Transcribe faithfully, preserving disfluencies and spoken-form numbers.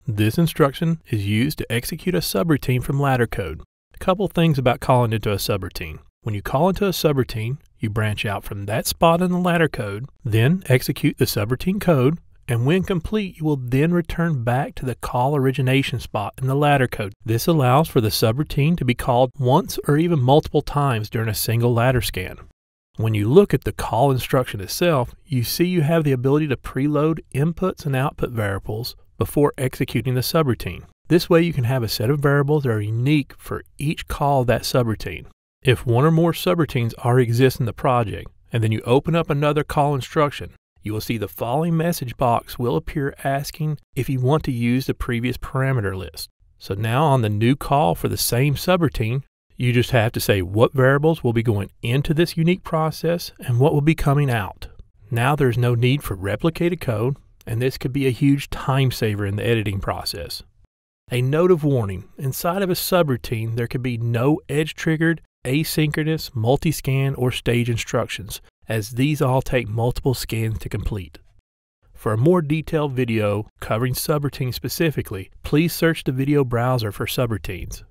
This instruction is used to execute a subroutine from ladder code. A couple things about calling into a subroutine. When you call into a subroutine, you branch out from that spot in the ladder code, then execute the subroutine code, and when complete, you will then return back to the call origination spot in the ladder code. This allows for the subroutine to be called once or even multiple times during a single ladder scan. When you look at the call instruction itself, you see you have the ability to preload inputs and output variables before executing the subroutine. This way you can have a set of variables that are unique for each call of that subroutine. If one or more subroutines already exist in the project, and then you open up another call instruction, you will see the following message box will appear asking if you want to use the previous parameter list. So now on the new call for the same subroutine, you just have to say what variables will be going into this unique process and what will be coming out. Now there's no need for replicated code, and this could be a huge time saver in the editing process. A note of warning, inside of a subroutine there could be no edge-triggered, asynchronous, multi-scan, or stage instructions, as these all take multiple scans to complete. For a more detailed video covering subroutines specifically, please search the video browser for subroutines.